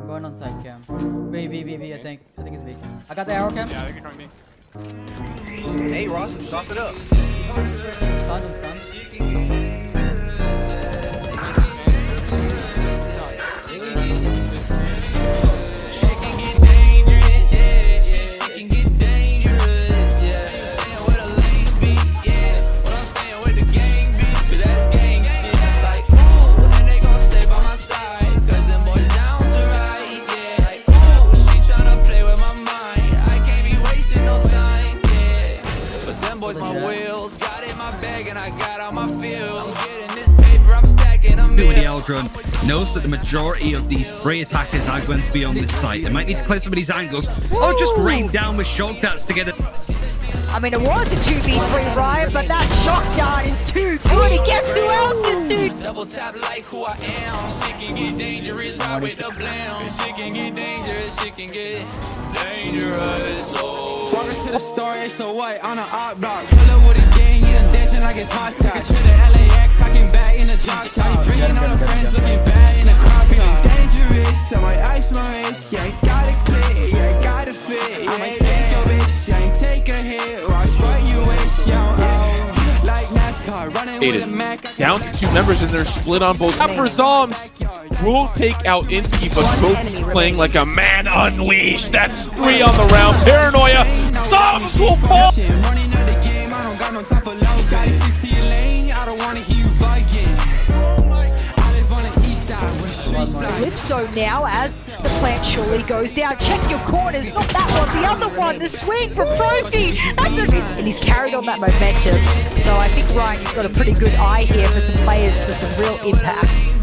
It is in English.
Going on side cam. B, I think. I think it's B. I got the arrow cam. Yeah, I think you're trying B. Hey, Ross, sauce it up. Stunned, I'm stunned. My wheels got in my bag and I got on my field. I'm getting this paper, I'm stacking them. With the Eldrun knows that the majority of these 3 attackers are going to be on this site. They might need to clear some of these angles or just rain down with shock darts together. I mean, it was a 2v3, Ryan, but that shock dart is too good. And guess who else is too? Double tap like who I am. Shit can get dangerous, ride with the blam. Shit can get dangerous, shit can get dangerous. Oh. Walking to the store, it's so white on an op block. Pull up with a gang, yeah, dancing like it's hot sauce. To the LAX, I can back in the drop top. Bringing all the friends looking bad in the crop top. Dangerous, I might ice my wrist. Yeah, I got it clear, yeah, I got it fit. I might take your bitch, yeah, I ain't take a hit. Watch what you wish, yo, oh. Like NASCAR, running with a Mac. Down to 2 members and they're split on both. Up for Zoms. Will take out Insky, but Kobe's playing like a man unleashed. That's 3 on the round. Paranoia. Zoms will fall. Running out the game, I don't got no time for low. Gotta stick to your lane, I don't wanna hear you bugging. I live on the east side where streets fly. Calypso now as the plant surely goes down. Check your corners, not that one, the other one. The swing from Frosty. That's what he's, and he's carried on that momentum. So I think Ryan, you've got a pretty good eye here for some players for some real impact.